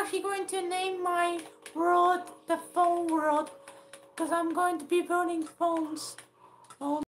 actually going to name my world the phone world, because I'm going to be building phones.